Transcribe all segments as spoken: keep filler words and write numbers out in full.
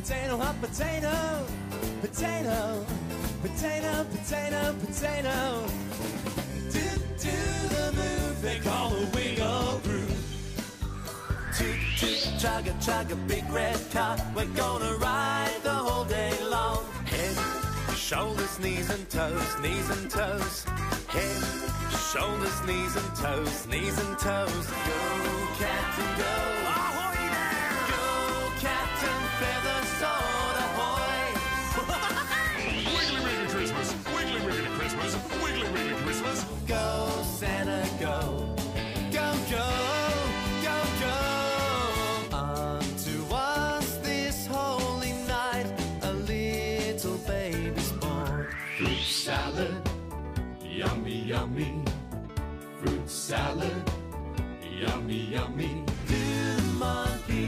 potato, hot potato, potato, potato, potato, potato. Do, do the move they call the wiggle groove. Toot, toot, chugga, chugga, big red car. We're gonna ride the whole day long. Head, shoulders, knees and toes, knees and toes. Head, shoulders, knees and toes, knees and toes. Go, Captain, go. Ahoy there! Go, Captain Feather Sword, ahoy! Wiggly, wiggly Christmas, wiggly, wiggly Christmas, wiggly, wiggly Christmas. Go, Santa, go. Go, go, go, go. Unto us this holy night a little baby's born. Fruit salad, yummy, yummy. Fruit salad, yummy, yummy. Do the monkey.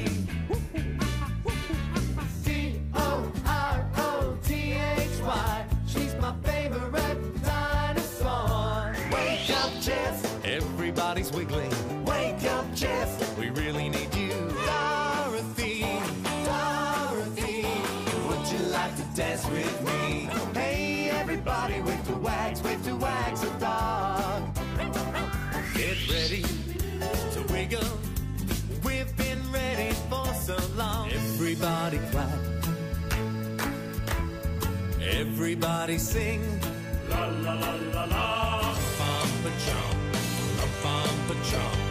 D O R O T H Y. She's my favorite dinosaur. Wake up, Jess. Everybody's wiggling. Wake up, Jess. We really need you. Dorothy, Dorothy, would you like to dance with me? Hey, everybody, wave to wags, wave to wags a dog. Get ready to wiggle. We've been ready for so long. Everybody clap. Everybody sing. La la la la la. Bump a chomp, a bump a chomp.